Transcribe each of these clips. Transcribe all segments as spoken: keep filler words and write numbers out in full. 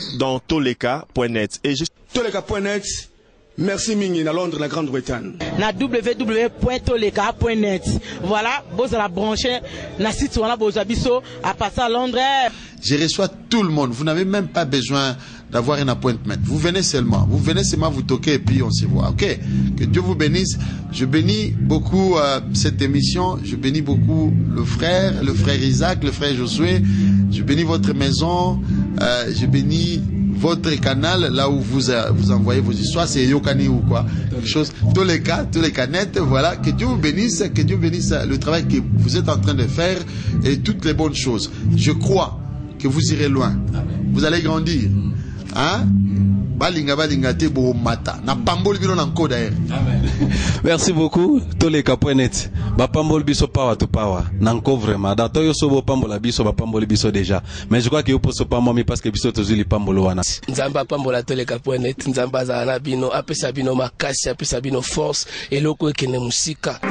dans toleka point net. Et je... toleka point net, merci Mingi, à Londres, la Grande-Bretagne. Na w w w point toleka point net. Voilà, vous allez brancher na site wala boza biso à passer à Londres. Je reçois tout le monde. Vous n'avez même pas besoin d'avoir un appointment. Vous venez seulement. Vous venez seulement vous toquer et puis on se voit. Ok? Que Dieu vous bénisse. Je bénis beaucoup euh, cette émission. Je bénis beaucoup le frère, le frère Isaac, le frère Josué. Je bénis votre maison. Euh, je bénis votre canal, là où vous, euh, vous envoyez vos histoires. C'est Yokani ou quoi? Quelque chose. Tous les cas, tous les canettes. Voilà. Que Dieu vous bénisse. Que Dieu bénisse le travail que vous êtes en train de faire et toutes les bonnes choses. Je crois que vous irez loin. Vous allez grandir. Hein? Balinga balinga te bo mata. Na pambol bino na nkoda er. Merci beaucoup. Toleka point net. Ba pambol biso power to power. Nanko vraiment. Da to yo so bo pambola biso ba pambol biso déjà. Mais je crois que yo poso pas moi parce que biso tozuli pambolo wana. Nzamba pambola toleka point net. Nzamba za na bino apesa bino makasi apesa bino force eloko ekene musika.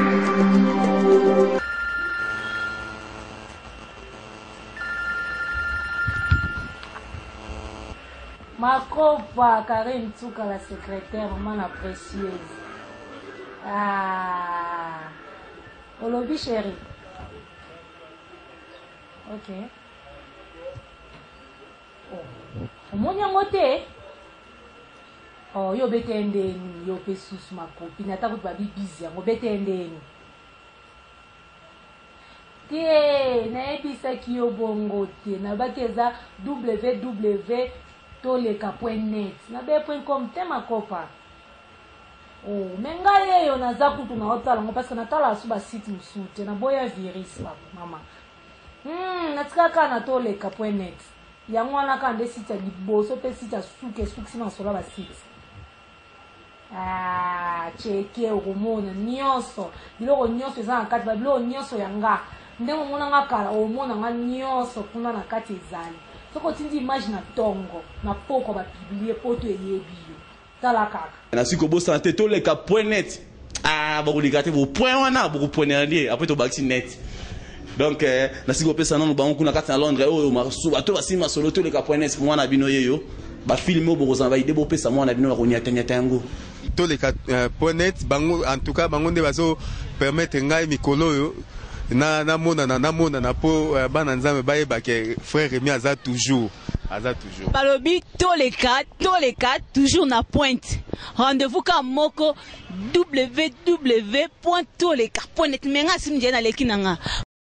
Ma copa, Karine Tsuka, la secrétaire, maman précieuse. Ah, Olobi chéri. Ok. Oh, mon yangote. Oh, yo bete endeni, yo pe susu ma copine. Ata kuti babi busy, yango bete endeni. Tie, na ebisa ki yo bongo tie, na bakeza w w w toleka point net na be point com te makopa. Oh, menga yeyo naza kutu na otala ngo parce que natala su ba site musute na boya virus ba mama. Hmm, natika kana toleka point net. Yango wana ka nde site ya liboso pe site ya suke suke sima sola ba site. Ah, cheke omona nyonso. Biloko nyonso eza na kati ba biloko nyonso yanga. Ndenge mona nga kala omona nga nyonso kuna na kati ezali. Soko tindi image na tongo na poko ba publier poto eyebi tala kaka na siko bo santé toleka point net. Ah ba kulikate bo point wana bo point aller après to baxi net. Donc euh, na siko pesa nanu ba kuna kati na Londres o masu bato basima solo toleka point net mwana bino yeyo ba filmer bo kozamba ide bo pesa mwana bino ko nyata nyata yango toleka point net bango en tout cas bango nde bazo permettre ngai mikolo yo na na mona na na mona na po bana nzambe baye ba ke frère Rémi aza toujours aza toujours balobi toleka toleka toujours na pointe. Rendez-vous ka moko w w w point toleka point net menga simje na leki nanga.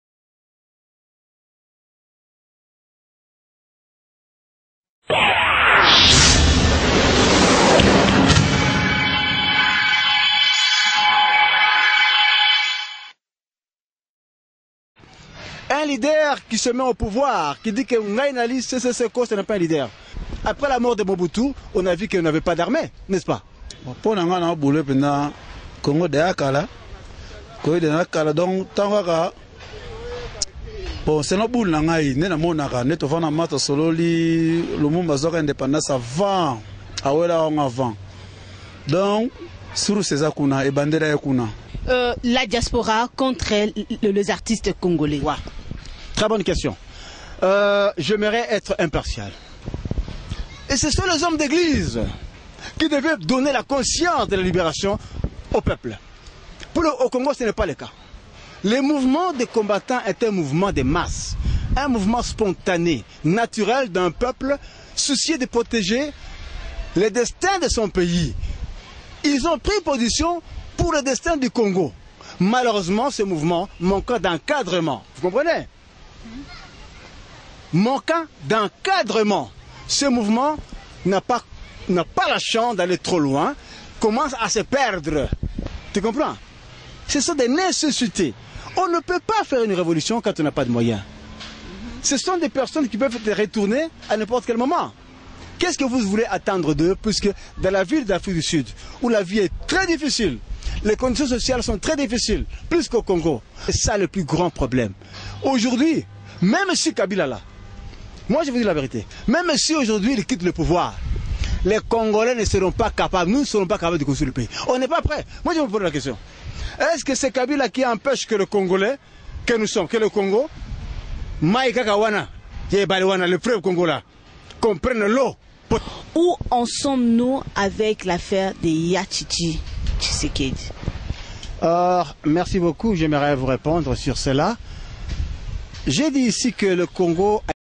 Un leader qui se met au pouvoir, qui dit que Ngaïnali, c'est ce cause, ce n'est pas un leader. Après la mort de Mobutu, on a vu qu'il n'avait pas d'armée, n'est-ce pas? Pour nous, on a boulé pendant Congo de Akala, Congo de Akala, donc tant que bon, c'est nos boules nangai, né na monaka, né to fana mata sololi, le monde bazoka indépendance avant, awela on avant. Donc sur ces akuna et bandera yakuna. Euh, la diaspora contre les artistes congolais. Ouais. Très bonne question. Euh, J'aimerais être impartial. Et ce sont les hommes d'église qui devaient donner la conscience de la libération au peuple. Pour le, au Congo, ce n'est pas le cas. Le mouvement des combattants est un mouvement de masse, un mouvement spontané, naturel d'un peuple soucieux de protéger le destin de son pays. Ils ont pris position pour le destin du Congo. Malheureusement, ce mouvement manquant d'encadrement. Vous comprenez? Manquant d'encadrement. Ce mouvement n'a pas, n'a pas la chance d'aller trop loin, commence à se perdre. Tu comprends? Ce sont des nécessités. On ne peut pas faire une révolution quand on n'a pas de moyens. Ce sont des personnes qui peuvent être retournées à n'importe quel moment. Qu'est-ce que vous voulez attendre d'eux, puisque dans la ville d'Afrique du Sud, où la vie est très difficile, les conditions sociales sont très difficiles, plus qu'au Congo. C'est ça le plus grand problème. Aujourd'hui, même si Kabila là, moi je vous dis la vérité, même si aujourd'hui il quitte le pouvoir, les Congolais ne seront pas capables, nous ne serons pas capables de construire le pays. On n'est pas prêts. Moi je me pose la question. Est-ce que c'est Kabila qui empêche que le Congolais, que nous sommes, que le Congo, Maïka Kawana, le frère Congo là, comprenne l'eau Où en sommes-nous avec l'affaire de Yachichi Tshisekedi? Euh, merci beaucoup, j'aimerais vous répondre sur cela. J'ai dit ici que le Congo a...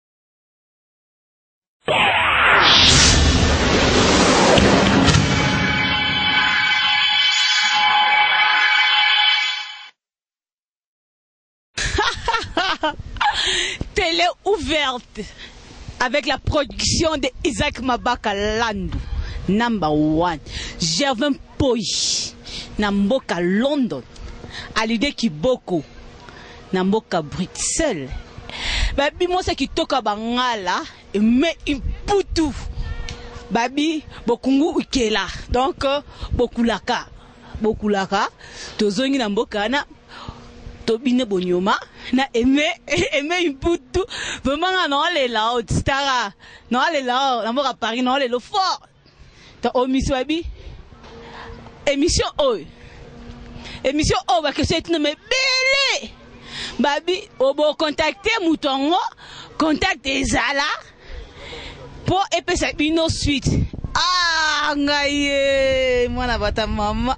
Télé ouverte avec la production de Isaac Mabaka Landu, number one. Gervin Poi, Namboka London, Alide Kiboko, Namboka Bruxelles. Babi, moi, c'est qui toka bangala, mais imputu. Babi, bokungu ukela. Donc, bokulaka. Bokulaka, tozongi Namboka na. Tobine bonyoma na aimé aimé imputu vraiment non les là stara non les là na moka Paris non les lo fort ta omission abi émission oh émission oh ba que c'est une me belle babi obo contacter moutongo contact ezala pour epesa bino suite ah ngaye mwana bata mama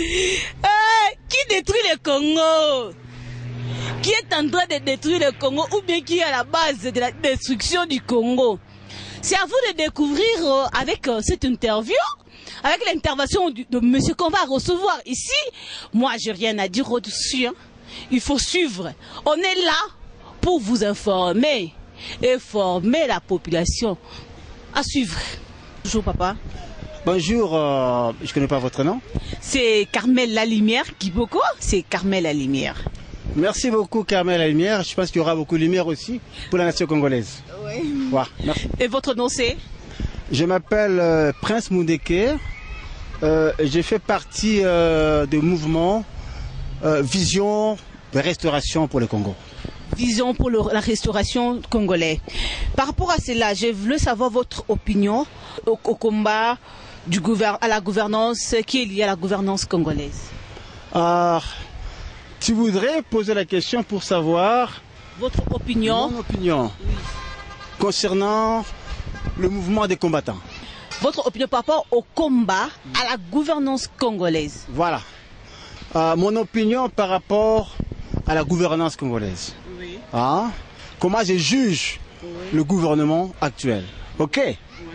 eh qui détruit le Congo? Qui est en train de détruire le Congo ou bien qui est à la base de la destruction du Congo? C'est à vous de découvrir euh, avec euh, cette interview, avec l'intervention de monsieur qu'on va recevoir ici. Moi, j'ai rien à dire au-dessus. Hein. Il faut suivre. On est là pour vous informer et former la population. À suivre. Bonjour papa. Bonjour, euh, je ne connais pas votre nom. C'est Carmel Lalumière Kiboko, c'est Carmel Lalumière. Merci beaucoup Carmel Lalumière, je pense qu'il y aura beaucoup de lumière aussi pour la nation congolaise. Oui. Ouais, merci. Et votre nom c'est? Je m'appelle euh, Prince Moundeke, euh, je fais partie euh, du mouvement euh, Vision de restauration pour le Congo. Vision pour le, la restauration congolaise. Par rapport à cela, je voulais savoir votre opinion au, au combat du gouver, à la gouvernance qui est liée à la gouvernance congolaise. Ah, tu voudrais poser la question pour savoir votre opinion, mon opinion oui. concernant le mouvement des combattants. Votre opinion par rapport au combat à la gouvernance congolaise. Voilà. Euh, mon opinion par rapport à la gouvernance congolaise. Oui. Hein? Comment je juge oui. le gouvernement actuel. Ok. Oui.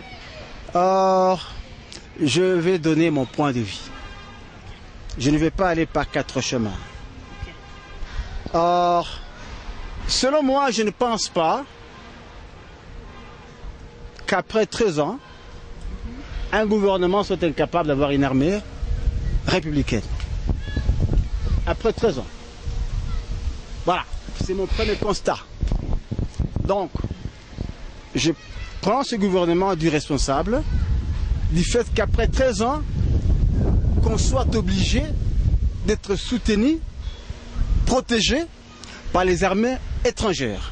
Euh, je vais donner mon point de vue. Je ne vais pas aller par quatre chemins. Euh, selon moi, je ne pense pas qu'après treize ans, un gouvernement soit incapable d'avoir une armée républicaine. Après treize ans. Voilà, c'est mon premier constat. Donc, je prends ce gouvernement du responsable du fait qu'après treize ans, qu'on soit obligé d'être soutenu, protégé par les armées étrangères.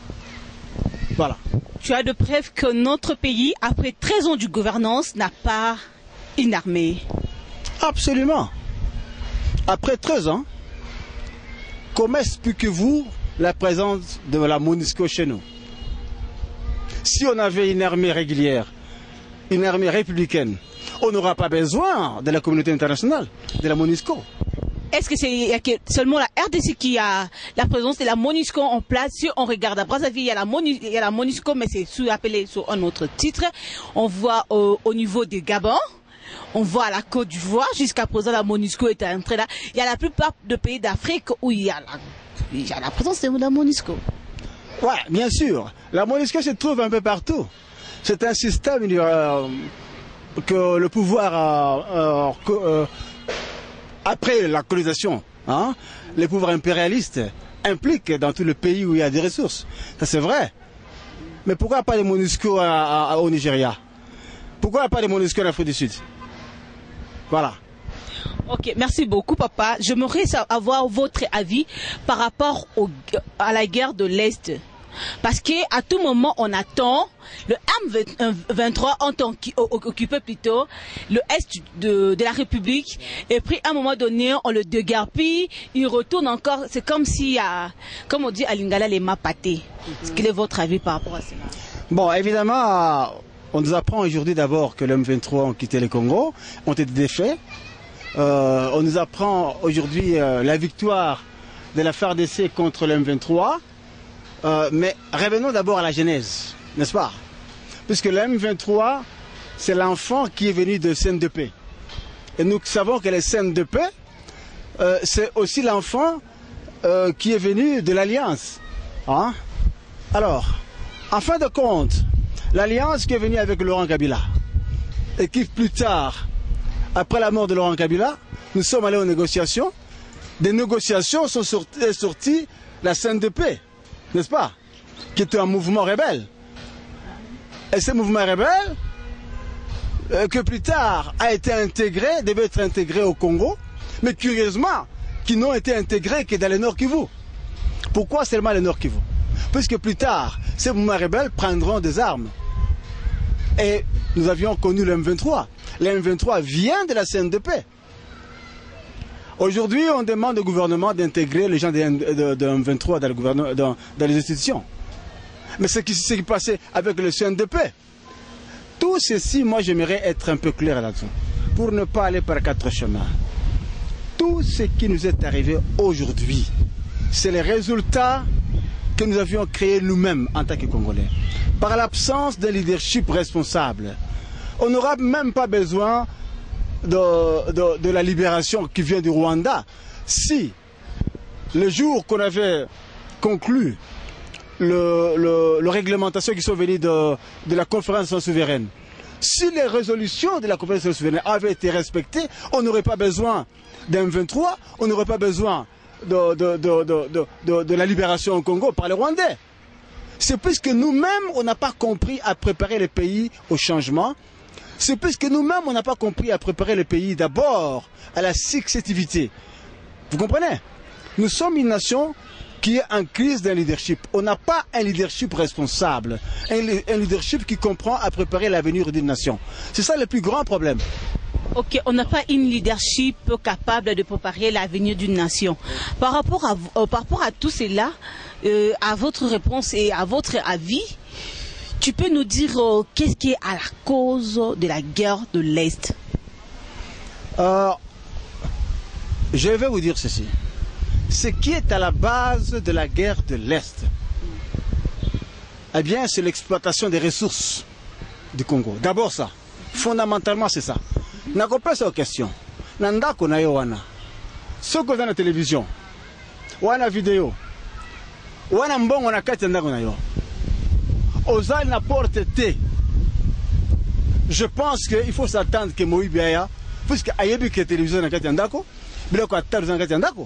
Voilà. Tu as de preuves que notre pays, après treize ans de gouvernance, n'a pas une armée? Absolument. Après treize ans, comment expliquez-vous la présence de la MONUSCO chez nous? Si on avait une armée régulière, une armée républicaine, on n'aura pas besoin de la communauté internationale, de la MONUSCO. Est-ce que c'est seulement la R D C qui a la présence de la MONUSCO en place? Si on regarde à Brazzaville, il y a la, Monu, il y a la MONUSCO, mais c'est appelé sur un autre titre. On voit euh, au niveau des Gabon, on voit à la Côte d'Ivoire, jusqu'à présent la MONUSCO est entrée là. Il y a la plupart des pays d'Afrique où il y, a la, il y a la présence de la MONUSCO. Oui, bien sûr. La MONUSCO se trouve un peu partout. C'est un système euh, que le pouvoir, euh, euh, après la colonisation, hein, les pouvoirs impérialistes impliquent dans tout le pays où il y a des ressources. Ça c'est vrai. Mais pourquoi pas les MONUSCO à, à, au Nigeria? Pourquoi pas les MONUSCO en Afrique du Sud? Voilà. Ok, merci beaucoup papa. J'aimerais avoir votre avis par rapport au, à la guerre de l'Est. Parce qu'à tout moment, on attend le M vingt-trois en tant qu'occupé plutôt le Est de, de la République. Et puis à un moment donné, on le dégarpille, il retourne encore. C'est comme s'il y a, comme on dit à Lingala, les mains pâtées. Mm-hmm. Quel est votre avis par rapport à cela? Bon, évidemment, On nous apprend aujourd'hui d'abord que les M vingt-trois ont quitté le Congo, ont été défaits. Euh, on nous apprend aujourd'hui euh, la victoire de la F A R D C contre le M vingt-trois. Euh, mais revenons d'abord à la genèse, n'est-ce pas? Puisque le M vingt-trois, c'est l'enfant qui est venu de C N D P. Et nous savons que les C N D P, euh, c'est aussi l'enfant euh, qui est venu de l'Alliance. Hein? Alors, en fin de compte, l'Alliance qui est venue avec Laurent Kabila, et qui plus tard, après la mort de Laurent Kabila, nous sommes allés aux négociations. Des négociations sont sorties, sorties la C N D P, n'est-ce pas? Qui était un mouvement rebelle. Et ce mouvement rebelle, euh, que plus tard a été intégré, devait être intégré au Congo, mais curieusement, qui n'ont été intégrés que dans le Nord Kivu. Pourquoi seulement le Nord Kivu? Puisque plus tard, ces mouvements rebelles prendront des armes. Et nous avions connu le M vingt-trois. Le M vingt-trois vient de la C N D P. Aujourd'hui, on demande au gouvernement d'intégrer les gens de, de, de M vingt-trois dans, le gouvernement, dans, dans les institutions. Mais ce qui s'est passé avec le C N D P, tout ceci, moi j'aimerais être un peu clair là-dessus, pour ne pas aller par quatre chemins. Tout ce qui nous est arrivé aujourd'hui, c'est le résultat que nous avions créé nous-mêmes en tant que Congolais. Par l'absence d'un leadership responsable. On n'aura même pas besoin de, de, de la libération qui vient du Rwanda. Si, le jour qu'on avait conclu le, le, le réglementation qui sont venues de, de la conférence souveraine, si les résolutions de la conférence souveraine avaient été respectées, on n'aurait pas besoin d'un M vingt-trois, on n'aurait pas besoin de, de, de, de, de, de, de la libération au Congo par les Rwandais. C'est puisque nous-mêmes, on n'a pas compris à préparer les pays au changement. C'est puisque nous-mêmes, on n'a pas compris à préparer les pays d'abord à la successivité. Vous comprenez? Nous sommes une nation qui est en crise d'un leadership. On n'a pas un leadership responsable, un, un leadership qui comprend à préparer l'avenir d'une nation. C'est ça le plus grand problème. Ok, on n'a pas une leadership capable de préparer l'avenir d'une nation. Par rapport à, euh, par rapport à tout cela, euh, à votre réponse et à votre avis, tu peux nous dire euh, qu'est-ce qui est à la cause de la guerre de l'Est? euh, Je vais vous dire ceci. Ce qui est à la base de la guerre de l'Est, eh bien, c'est l'exploitation des ressources du Congo. D'abord ça. Fondamentalement, c'est ça. Na kopesa aux questions. Nanda kona yo wana. Soko za na télévision. Wana vidéo. Wana mbongo na kati ndako na yo. Ozali na porte T. Je pense qu'il faut s'attendre que Moïse Biaya, puisque ayebi que télévision na kati ndako, biloko ataru na kati ndako.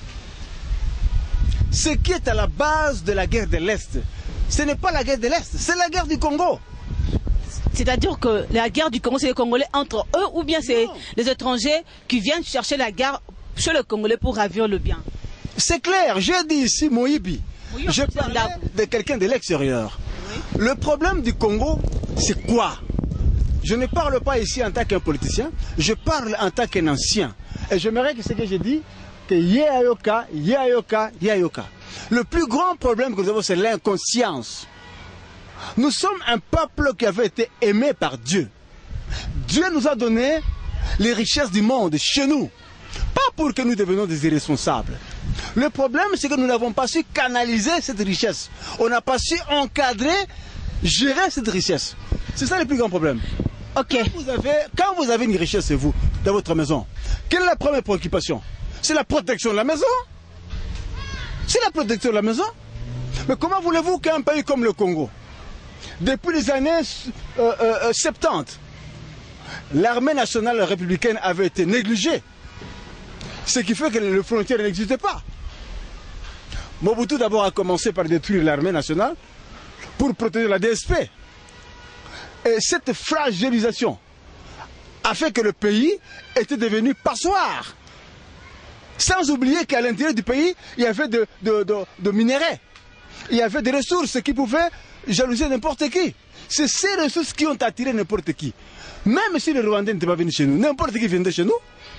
Ce qui est à la base de la guerre de l'Est, ce n'est pas la guerre de l'Est, c'est la guerre du Congo. C'est-à-dire que la guerre du Congo, c'est les Congolais entre eux ou bien c'est les étrangers qui viennent chercher la guerre chez les Congolais pour ravir le bien? C'est clair, j'ai dit ici Moïbi. Je parlais de quelqu'un de l'extérieur. Oui. Le problème du Congo, c'est quoi? Je ne parle pas ici en tant qu'un politicien, je parle en tant qu'un ancien. Et j'aimerais que ce que j'ai dit, que Yeayoka, Yeayoka, Yeayoka. Le plus grand problème que nous avons, c'est l'inconscience. Nous sommes un peuple qui avait été aimé par Dieu. Dieu nous a donné les richesses du monde chez nous. Pas pour que nous devenions des irresponsables. Le problème, c'est que nous n'avons pas su canaliser cette richesse. On n'a pas su encadrer, gérer cette richesse. C'est ça le plus grand problème. Ok. Quand vous avez, quand vous avez une richesse chez vous, dans votre maison, quelle est la première préoccupation? C'est la protection de la maison. C'est la protection de la maison. Mais comment voulez-vous qu'un pays comme le Congo, depuis les années euh, euh, soixante-dix, l'armée nationale républicaine avait été négligée. Ce qui fait que les frontières n'existaient pas. Mobutu d'abord a commencé par détruire l'armée nationale pour protéger la D S P. Et cette fragilisation a fait que le pays était devenu passoire. Sans oublier qu'à l'intérieur du pays, il y avait de, de, de, de minerais. Il y avait des ressources qui pouvaient jalouser n'importe qui. C'est ces ressources qui ont attiré n'importe qui. Même si les Rwandais n'étaient pas venus chez nous, n'importe qui viendrait chez nous.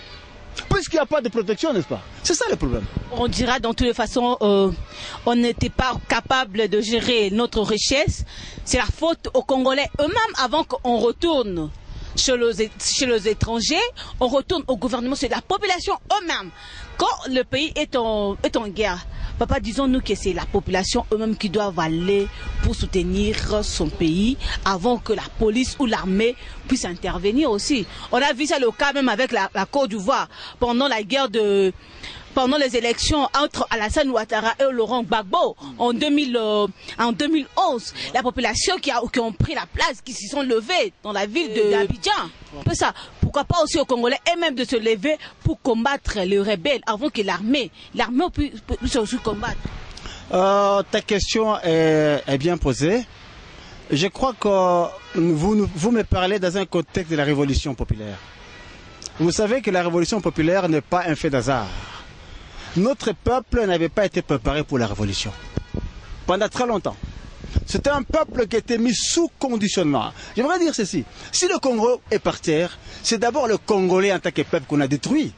Puisqu'il n'y a pas de protection, n'est-ce pas? C'est ça le problème. On dira dans toutes les façons, euh, on n'était pas capable de gérer notre richesse. C'est la faute aux Congolais eux-mêmes avant qu'on retourne chez les, chez les étrangers. On retourne au gouvernement, c'est la population eux-mêmes. Quand le pays est en, est en guerre, papa, disons-nous que c'est la population eux-mêmes qui doivent aller pour soutenir son pays avant que la police ou l'armée puisse intervenir aussi. On a vu ça le cas même avec la, la Côte d'Ivoire pendant la guerre de... pendant les élections entre Alassane Ouattara et Laurent Gbagbo en, deux mille, euh, en deux mille onze, la population qui, a, qui ont pris la place, qui s'y sont levés dans la ville d'Abidjan. Ça, pourquoi pas aussi aux Congolais et même de se lever pour combattre les rebelles avant que l'armée, l'armée puisse, puisse aussi combattre. Euh, ta question est, est bien posée. Je crois que vous, vous me parlez dans un contexte de la révolution populaire. Vous savez que la révolution populaire n'est pas un fait d'hasard. Notre peuple n'avait pas été préparé pour la révolution. Pendant très longtemps. C'était un peuple qui était mis sous conditionnement. J'aimerais dire ceci. Si le Congo est par terre, c'est d'abord le Congolais en tant que peuple qu'on a détruit.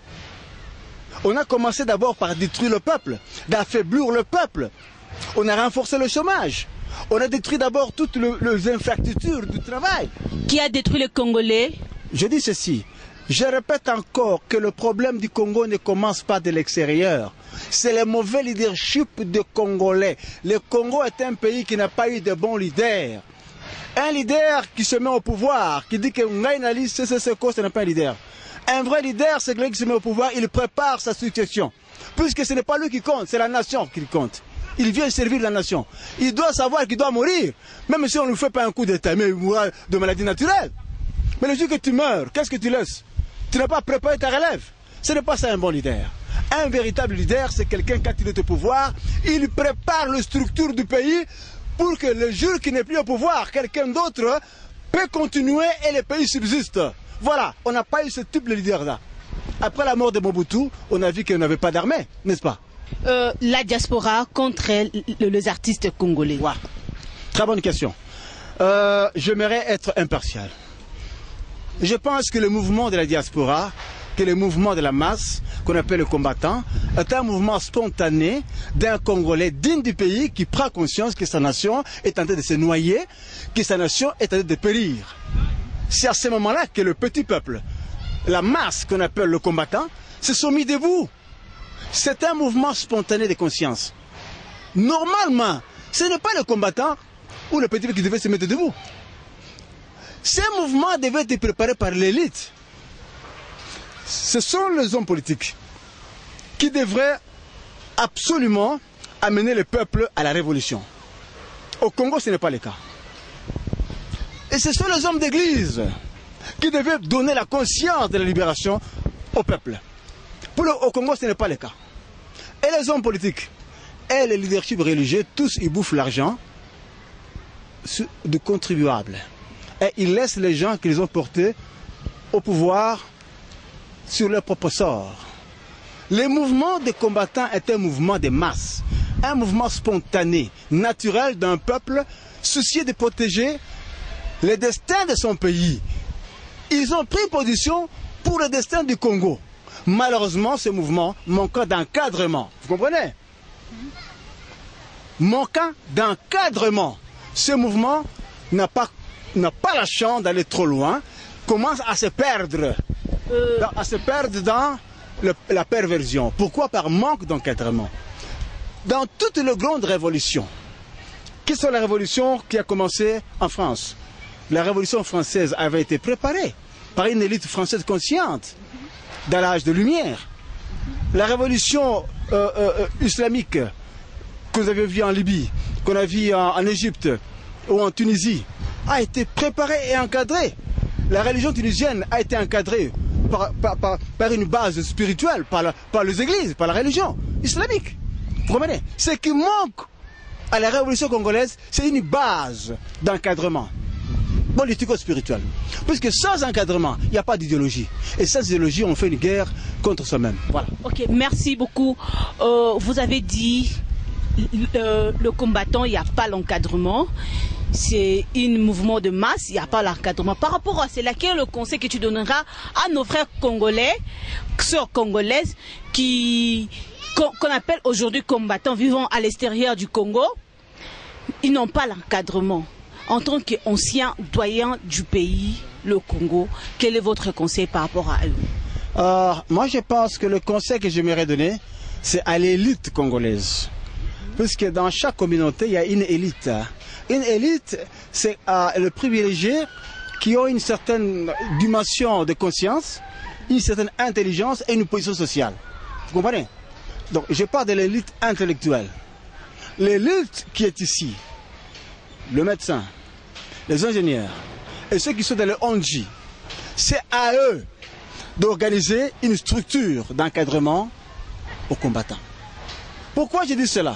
On a commencé d'abord par détruire le peuple, d'affaiblir le peuple. On a renforcé le chômage. On a détruit d'abord toutes le, les infrastructures du travail. Qui a détruit les Congolais? Je dis ceci. Je répète encore que le problème du Congo ne commence pas de l'extérieur. C'est le mauvais leadership des Congolais. Le Congo est un pays qui n'a pas eu de bons leaders. Un leader qui se met au pouvoir, qui dit que Ngaïnali, c'est ce n'est pas un leader. Un vrai leader, c'est quelqu'un qui se met au pouvoir, il prépare sa succession. Puisque ce n'est pas lui qui compte, c'est la nation qui compte. Il vient servir la nation. Il doit savoir qu'il doit mourir. Même si on ne lui fait pas un coup d'état, mais il mourra de maladie naturelle. Mais le jour que tu meurs, qu'est-ce que tu laisses? Tu n'as pas préparé ta relève. Ce n'est pas ça un bon leader. Un véritable leader, c'est quelqu'un, quand il est au pouvoir, il prépare la structure du pays pour que le jour qu'il n'est plus au pouvoir, quelqu'un d'autre peut continuer et le pays subsiste. Voilà, on n'a pas eu ce type de leader-là. Après la mort de Mobutu, on a vu qu'il n'avait pas d'armée, n'est-ce pas? euh, La diaspora contre les artistes congolais. Ouais. Très bonne question. Euh, J'aimerais être impartial. Je pense que le mouvement de la diaspora, que le mouvement de la masse, qu'on appelle le combattant, est un mouvement spontané d'un Congolais digne du pays qui prend conscience que sa nation est en train de se noyer, que sa nation est en train de périr. C'est à ce moment-là que le petit peuple, la masse qu'on appelle le combattant, se sont mis debout. C'est un mouvement spontané de conscience. Normalement, ce n'est pas le combattant ou le petit peuple qui devait se mettre debout. Ce mouvement devait être préparé par l'élite. Ce sont les hommes politiques qui devraient absolument amener le peuple à la révolution. Au Congo, ce n'est pas le cas. Et ce sont les hommes d'église qui devaient donner la conscience de la libération au peuple. Pour le, au Congo, ce n'est pas le cas. Et les hommes politiques et les leaderships religieux, tous ils bouffent l'argent du contribuable. Et ils laissent les gens qu'ils ont portés au pouvoir sur leur propre sort. Le mouvement des combattants est un mouvement de masse, un mouvement spontané, naturel d'un peuple soucieux de protéger le destin de son pays. Ils ont pris position pour le destin du Congo. Malheureusement, ce mouvement manquant d'encadrement. Vous comprenez? Manquant d'encadrement. Ce mouvement n'a pas n'a pas la chance d'aller trop loin, commence à se perdre, euh... à se perdre dans le, la perversion. Pourquoi? Par manque d'encadrement. Dans toutes les grandes révolutions, qui sont les révolutions qui a commencé en France? La révolution française avait été préparée par une élite française consciente dans l'âge de lumière. La révolution euh, euh, islamique que vous avez vue en Libye, qu'on a vue en, en Égypte ou en Tunisie, a été préparée et encadrée. La religion tunisienne a été encadrée par, par, par, par une base spirituelle, par, la, par les églises, par la religion islamique. Vous comprenez? Ce qui manque à la révolution congolaise, c'est une base d'encadrement politico-spirituel. Puisque sans encadrement, il n'y a pas d'idéologie. Et sans idéologie, on fait une guerre contre soi-même. Voilà. Ok, merci beaucoup. Euh, vous avez dit, euh, le combattant, il n'y a pas l'encadrement. c'est un mouvement de masse, il n'y a pas l'encadrement. Par rapport à cela, quel est le conseil que tu donneras à nos frères congolais, sœurs congolaises, qui qu'on appelle aujourd'hui combattants vivant à l'extérieur du Congo? Ils n'ont pas l'encadrement. En tant qu'ancien doyen du pays, le Congo, quel est votre conseil par rapport à eux? euh, Moi, je pense que le conseil que j'aimerais donner, c'est à l'élite congolaise. Puisque dans chaque communauté, il y a une élite. Une élite, c'est euh, le privilégié qui ont une certaine dimension de conscience, une certaine intelligence et une position sociale. Vous comprenez? Donc, je parle de l'élite intellectuelle. L'élite qui est ici, le médecin, les ingénieurs et ceux qui sont dans le Onji, c'est à eux d'organiser une structure d'encadrement aux combattants. Pourquoi je dis cela?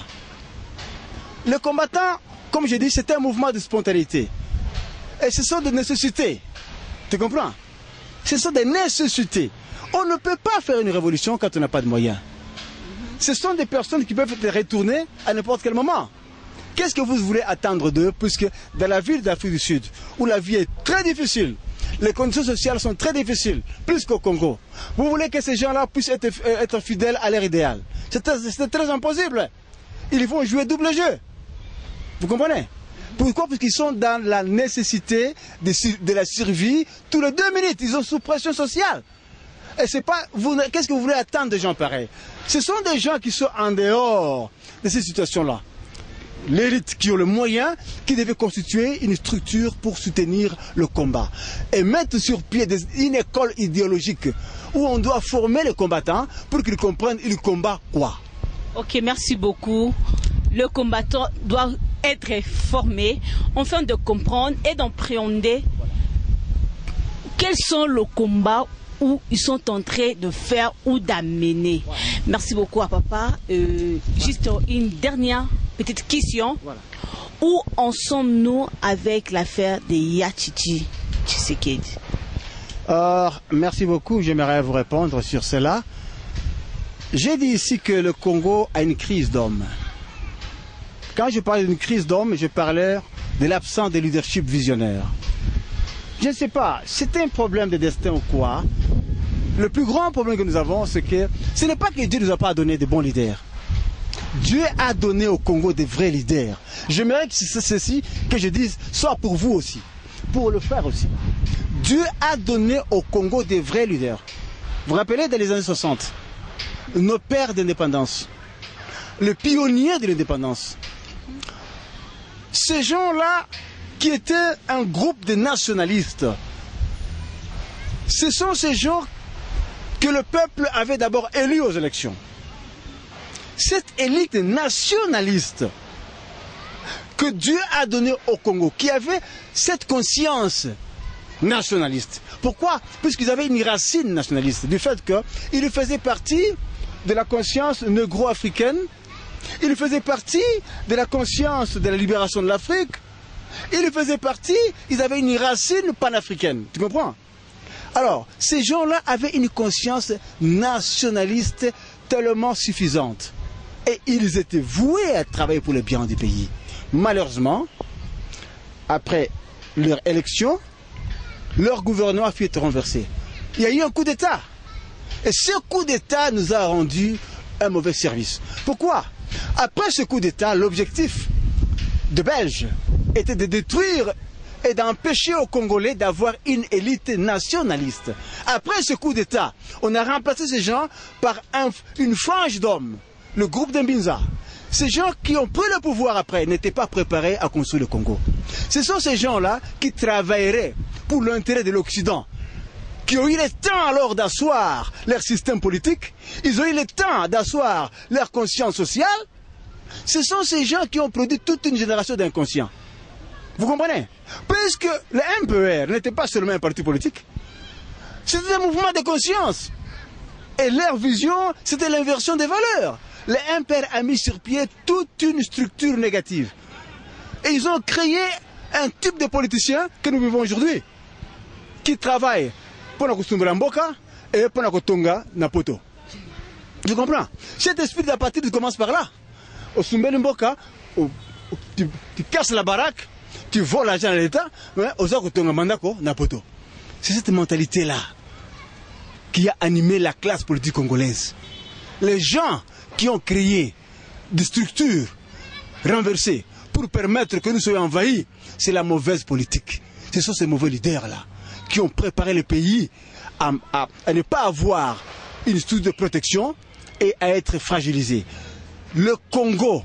Le combattant, comme je dis, c'est un mouvement de spontanéité. Et ce sont des nécessités. Tu comprends? Ce sont des nécessités. On ne peut pas faire une révolution quand on n'a pas de moyens. Ce sont des personnes qui peuvent être retournées à n'importe quel moment. Qu'est-ce que vous voulez attendre d'eux, puisque dans la ville d'Afrique du Sud, où la vie est très difficile, les conditions sociales sont très difficiles, plus qu'au Congo, vous voulez que ces gens-là puissent être, être fidèles à leur idéal? C'est très, très impossible. Ils vont jouer double jeu. Vous comprenez? Pourquoi? Parce qu'ils sont dans la nécessité de, de la survie. Tous les deux minutes, ils sont sous pression sociale. Et c'est pas, qu'est-ce que vous voulez attendre de gens pareils? Ce sont des gens qui sont en dehors de ces situations-là. L'élite qui ont le moyen, qui devait constituer une structure pour soutenir le combat. Et mettre sur pied des, une école idéologique où on doit former les combattants pour qu'ils comprennent le combat quoi. Ok, merci beaucoup. Le combattant doit être formé afin de comprendre et d'appréhender quels sont les combats où ils sont en train de faire ou d'amener. Voilà. Merci beaucoup à papa. Euh, juste une dernière petite question. Voilà. Où en sommes-nous avec l'affaire de Yachichi Tshisekedi? euh, Merci beaucoup. J'aimerais vous répondre sur cela. J'ai dit ici que le Congo a une crise d'hommes. Quand je parlais d'une crise d'hommes, je parlais de l'absence de leadership visionnaire. Je ne sais pas, c'est un problème de destin ou quoi. Le plus grand problème que nous avons, c'est que ce n'est pas que Dieu ne nous a pas donné de bons leaders. Dieu a donné au Congo des vrais leaders. J'aimerais que ceci, que je dise, soit pour vous aussi, pour le faire aussi. Dieu a donné au Congo des vrais leaders. Vous vous rappelez dans les années soixante, nos pères d'indépendance, le pionnier de l'indépendance, ces gens-là qui étaient un groupe de nationalistes, ce sont ces gens que le peuple avait d'abord élus aux élections. Cette élite nationaliste que Dieu a donnée au Congo, qui avait cette conscience nationaliste. Pourquoi? Puisqu'ils avaient une racine nationaliste, du fait qu'ils faisaient partie de la conscience négro-africaine, ils faisaient partie de la conscience de la libération de l'Afrique, ils faisaient partie, ils avaient une racine panafricaine. Tu comprends? Alors, ces gens-là avaient une conscience nationaliste tellement suffisante. Et ils étaient voués à travailler pour le bien du pays. Malheureusement, après leur élection, leur gouvernement fut renversé. Il y a eu un coup d'État. Et ce coup d'État nous a rendu un mauvais service. Pourquoi? Après ce coup d'État, l'objectif de Belges était de détruire et d'empêcher aux Congolais d'avoir une élite nationaliste. Après ce coup d'État, on a remplacé ces gens par un, une frange d'hommes, le groupe d'Mbinza. Ces gens qui ont pris le pouvoir après n'étaient pas préparés à construire le Congo. Ce sont ces gens-là qui travailleraient pour l'intérêt de l'Occident, qui ont eu le temps alors d'asseoir leur système politique, ils ont eu le temps d'asseoir leur conscience sociale. Ce sont ces gens qui ont produit toute une génération d'inconscients. Vous comprenez? Puisque le M P R n'était pas seulement un parti politique, c'était un mouvement de conscience. Et leur vision, c'était l'inversion des valeurs. Le M P R a mis sur pied toute une structure négative. Et ils ont créé un type de politicien que nous vivons aujourd'hui, qui travaille pour la Mboka et pour la Kotonga Napoto. Tu comprends? Cet esprit d'apathie commence par là. Au Sumbel Mboka, tu, tu casses la baraque tu voles l'argent à l'État, c'est cette mentalité-là qui a animé la classe politique congolaise. Les gens qui ont créé des structures renversées pour permettre que nous soyons envahis, c'est la mauvaise politique. Ce sont ces mauvais leaders-là qui ont préparé le pays à, à, à ne pas avoir une structure de protection et à être fragilisé. Le Congo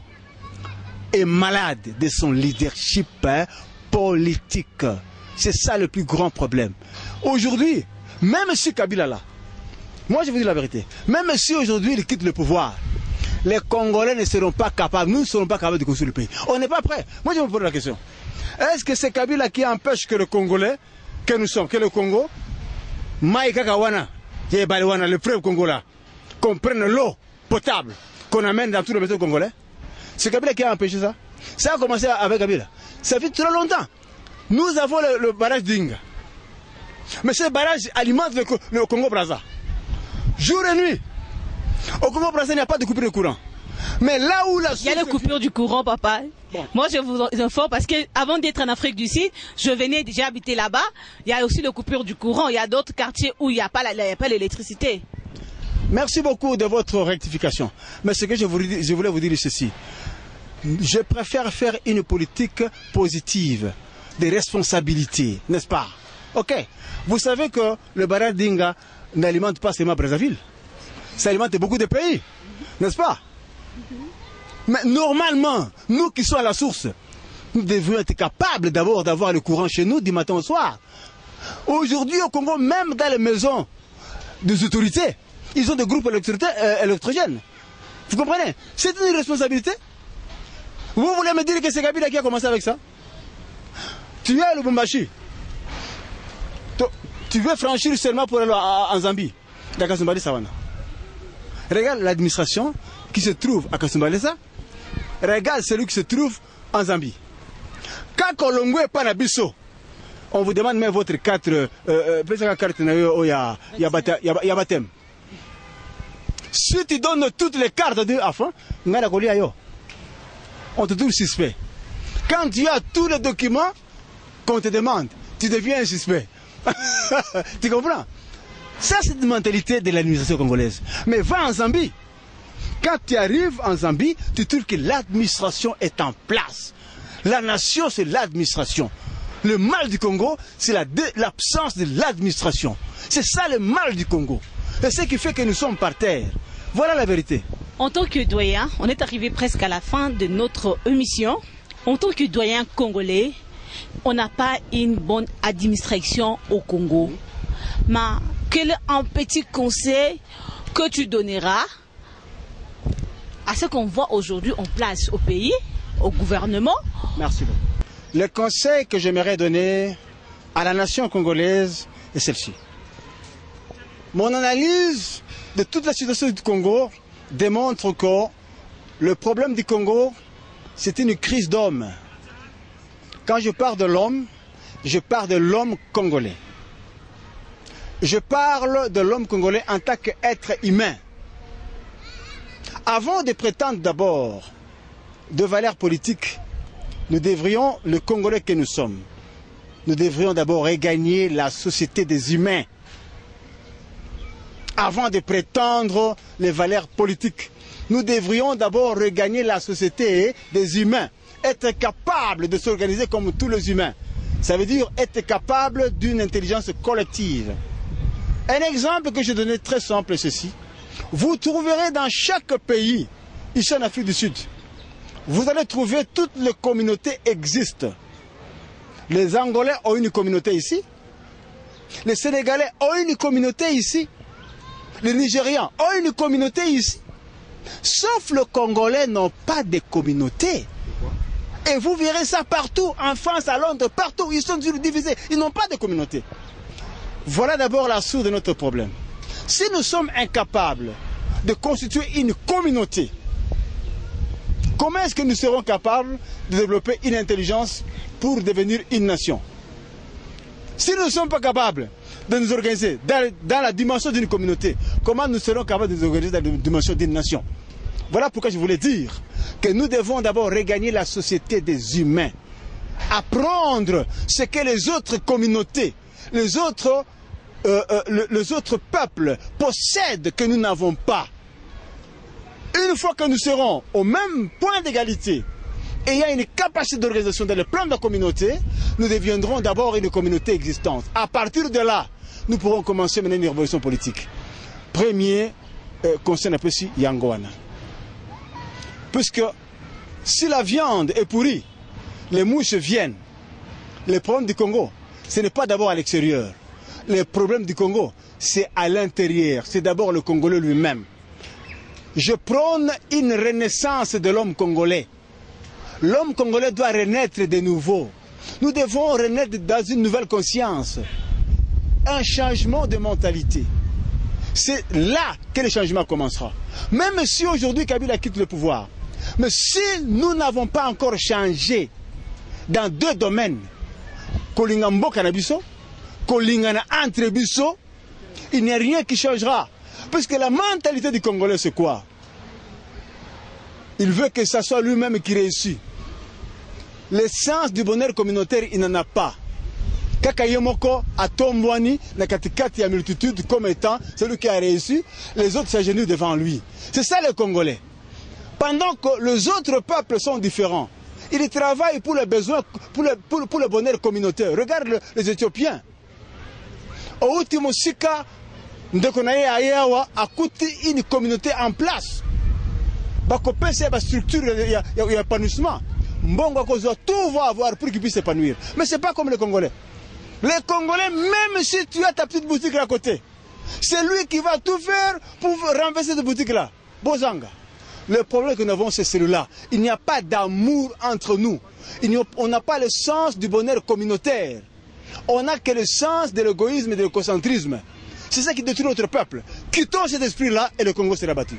est malade de son leadership hein, politique. C'est ça le plus grand problème. Aujourd'hui, même si Kabila là, moi je vous dis la vérité, même si aujourd'hui il quitte le pouvoir, les Congolais ne seront pas capables, nous ne serons pas capables de construire le pays. On n'est pas prêts. Moi je me pose la question. Est-ce que c'est Kabila qui empêche que le Congolais, que nous sommes, que le Congo, Maïka Kawana, le frère Congo là, qu'on prenne l'eau potable, qu'on amène dans tous les méthodes congolais? C'est Kabila qui a empêché ça. Ça a commencé avec Kabila. Ça fait trop longtemps. Nous avons le, le barrage d'Inga. Mais ce barrage alimente le, le Congo-Brazza. Jour et nuit. Au Congo-Brazza, il n'y a pas de coupure de courant. Mais là où la... Il y a la coupure du courant, papa. Bon. Moi, je vous informe parce que avant d'être en Afrique du Sud, je venais déjà habiter là-bas. Il y a aussi la coupure du courant. Il y a d'autres quartiers où il n'y a pas l'électricité. Merci beaucoup de votre rectification. Mais ce que je voulais, je voulais vous dire est ceci. Je préfère faire une politique positive, de responsabilité, n'est-ce pas? Ok. Vous savez que le barrage d'Inga n'alimente pas seulement Brazzaville. Ça alimente beaucoup de pays, n'est-ce pas? Mais normalement, nous qui sommes à la source, nous devons être capables d'abord d'avoir le courant chez nous du matin au soir. Aujourd'hui au Congo, même dans les maisons des autorités, ils ont des groupes électrogènes. Vous comprenez? C'est une responsabilité. Vous voulez me dire que c'est Kabila qui a commencé avec ça? Tu es à Lubumbashi. Tu veux franchir seulement pour aller en Zambie. Dans Kasumbalesa Sawana. Regarde l'administration qui se trouve à Kasumbalesa. Regarde celui qui se trouve en Zambie. Quand Kolongo est pas Nabiso, on vous demande même votre carte. Euh, euh, carte il y a baptême. Si tu donnes toutes les cartes de enfants, on te trouve suspect. Quand tu as tous les documents qu'on te demande, tu deviens un suspect. Tu comprends? Ça, c'est une mentalité de l'administration congolaise. Mais va en Zambie. Quand tu arrives en Zambie, tu trouves que l'administration est en place. La nation, c'est l'administration. Le mal du Congo, c'est l'absence de l'administration. C'est ça le mal du Congo. C'est ce qui fait que nous sommes par terre. Voilà la vérité. En tant que doyen, on est arrivé presque à la fin de notre émission. En tant que doyen congolais, on n'a pas une bonne administration au Congo. Mais quel est un petit conseil que tu donneras à ce qu'on voit aujourd'hui en place au pays, au gouvernement? Merci beaucoup. Le conseil que j'aimerais donner à la nation congolaise est celle-ci. Mon analyse de toute la situation du Congo démontre que le problème du Congo, c'est une crise d'homme. Quand je parle de l'homme, je parle de l'homme congolais. Je parle de l'homme congolais en tant qu'être humain. Avant de prétendre d'abord de valeurs politiques, nous devrions, le Congolais que nous sommes, nous devrions d'abord regagner la société des humains. Avant de prétendre les valeurs politiques, nous devrions d'abord regagner la société des humains. Être capable de s'organiser comme tous les humains. Ça veut dire être capable d'une intelligence collective. Un exemple que je donnais très simple est ceci. Vous trouverez dans chaque pays, ici en Afrique du Sud, vous allez trouver toutes les communautés existent. Les Angolais ont une communauté ici. Les Sénégalais ont une communauté ici. Les Nigérians ont une communauté ici. Sauf les Congolais n'ont pas de communauté. Et vous verrez ça partout, en France, à Londres, partout, ils sont divisés, ils n'ont pas de communauté. Voilà d'abord la source de notre problème. Si nous sommes incapables de constituer une communauté, comment est-ce que nous serons capables de développer une intelligence pour devenir une nation? Si nous ne sommes pas capables de nous organiser dans, dans la dimension d'une communauté, comment nous serons capables de nous organiser dans la dimension d'une nation? Voilà pourquoi je voulais dire que nous devons d'abord regagner la société des humains. apprendre ce que les autres communautés, les autres, euh, euh, le, les autres peuples possèdent que nous n'avons pas. Une fois que nous serons au même point d'égalité, et il y a une capacité d'organisation dans le plan de la communauté, nous deviendrons d'abord une communauté existante. À partir de là, nous pourrons commencer à mener une révolution politique. Premier euh, concerne un peu si Yangoana. Puisque si la viande est pourrie, les mouches viennent. Le problème du Congo, ce n'est pas d'abord à l'extérieur. Le problème du Congo, c'est à l'intérieur. C'est d'abord le Congolais lui-même. Je prône une renaissance de l'homme congolais. L'homme congolais doit renaître de nouveau. Nous devons renaître dans une nouvelle conscience. Un changement de mentalité. C'est là que le changement commencera. Même si aujourd'hui Kabila quitte le pouvoir. Mais si nous n'avons pas encore changé dans deux domaines, Kolingambo Kanabiso, Kolingana entre Biso, il n'y a rien qui changera. Parce que la mentalité du Congolais, c'est quoi? Il veut que ce soit lui-même qui réussit. L'essence du bonheur communautaire, il n'en a pas. Kakayemoko a Tombouani, na katikati ya multitude comme étant celui qui a réussi, les autres s'agenouillent devant lui. C'est ça le Congolais. Pendant que les autres peuples sont différents, ils travaillent pour les besoins, pour le, pour, pour le bonheur communautaire. Regarde le, les Éthiopiens. Au ultimo sika, Ndekonaye Ayawa a coûté une communauté en place. Bakopé, c'est la structure, il y a épanouissement. Mbongo Kozo, tout va avoir pour qu'il puisse s'épanouir. Mais ce n'est pas comme les Congolais. Les Congolais, même si tu as ta petite boutique à côté, c'est lui qui va tout faire pour renverser cette boutique-là. Bozanga. Le problème que nous avons, c'est celui-là. Il n'y a pas d'amour entre nous. Il a, on n'a pas le sens du bonheur communautaire. On n'a que le sens de l'égoïsme et de l'écocentrisme. C'est ça qui détruit notre peuple. Quittons cet esprit-là et le Congo sera battu.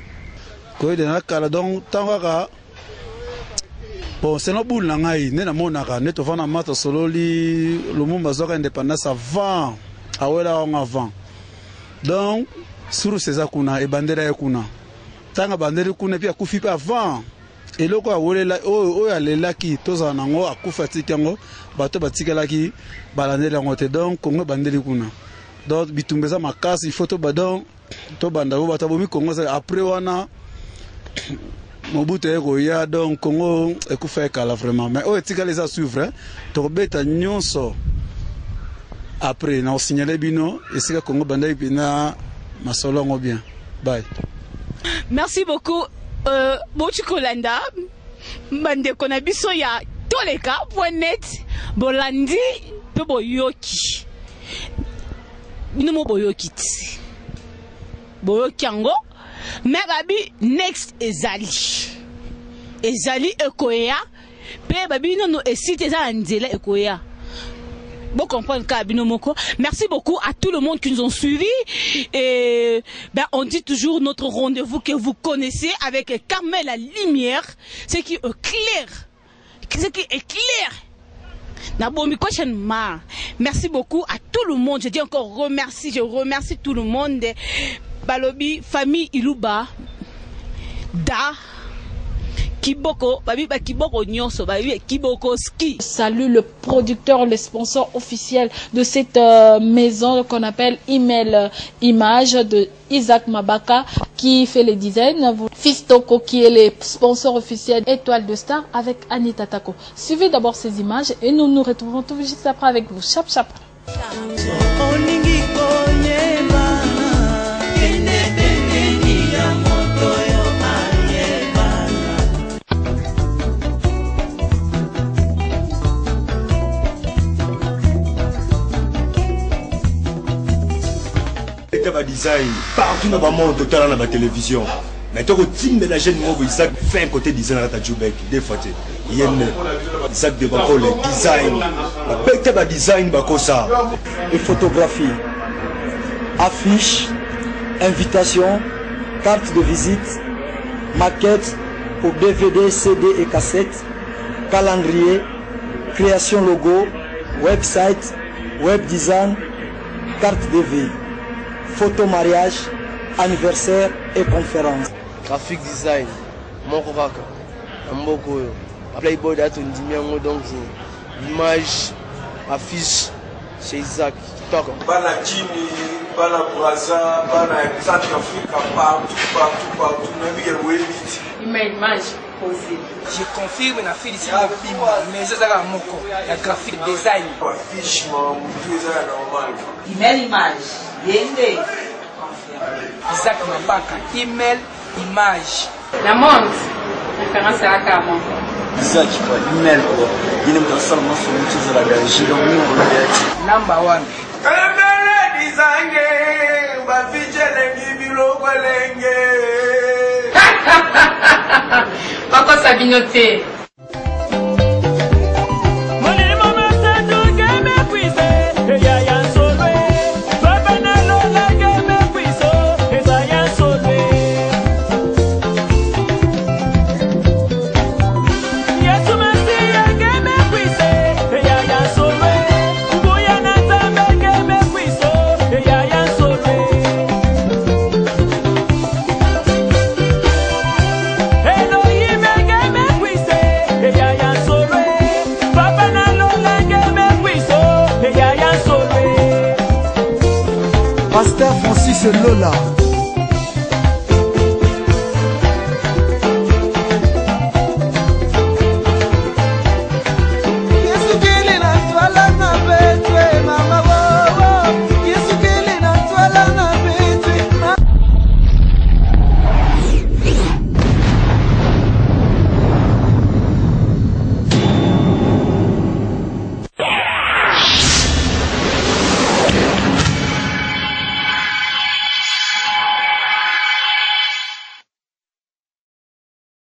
Bon, c'est notre boule nangai, ne na monaka, ne tovana mata sololi, lumumba zoka indépendance avant, awela on avant. Donc, sur ces akuna et bandera yakuna. Tanga bandera kuna pia kufi pa avant. Et loko awela o o ya lelaki toza nango akufa tikango, bato batikala ki balandela ngote donc Congo bandera kuna. Donc bitumbeza makasi, il faut to badon to banda bo batabomi Congo après wana Mobutu eko ya donc Congo ekufa kala vraiment mais o etika les a suivre to beta nyonso après na signaler bino esika Congo banda ipina masolongo bien bye. Merci beaucoup euh Bochi Kolanda bande kona biso ya toleka point net bolandi pe boyoki bino mo boyoki boyoki ango mais babi next ezali ezali ekoya pe babi non esite eza nzela ekoya. Bon comprendre kabino moko. Merci beaucoup à tout le monde qui nous ont suivis et ben on dit toujours notre rendez-vous que vous connaissez avec Carmel la lumière, ce qui est clair, ce qui est clair. Merci beaucoup à tout le monde. Je dis encore remercie, je remercie tout le monde. Balobi, famille Iluba, Da, Kiboko, Babi Kiboko Nyonso, Babi Kiboko Ski. Salut le producteur, le sponsor officiel de cette euh, maison qu'on appelle Email euh, Image de Isaac Mabaka qui fait les designs. Fistoko qui est le sponsor officiel Étoile de Star avec Anita Tako. Suivez d'abord ces images et nous nous retrouvons tout juste après avec vous. Chap chap. Design partout dans le monde, dans la télévision. Mais tu as la jeune mot Isaac fait un côté design à ta Djoubek, des fois. Il y a Isaac de Bako, le design. La bête design Bako ça. Et photographie, affiches, invitations, cartes de visite, maquettes pour D V D, C D et cassettes, calendrier, création logo, website, web design, carte de vie. Photo mariage, anniversaire et conférence. Graphic design, mon kaka, mboko, playboy d'atondimia donc image, affiche chez Isaac. Bana Jimmy, Bana Braza, Bana Centrafrique, partout, partout, partout, même il y a Webit. Il m'a image posée. Je confirme la fille ici, mais je sais pas moko, la graphique design. Affiche, mon tout est normal. Email image, yende. Isaac Mabaka, email image. La montre, référence à la carte. Isaac, email, il y a une salle dans son outil de la galerie, donc nous on le number one. Papa Sabinoté. Pasteur Francis Lola.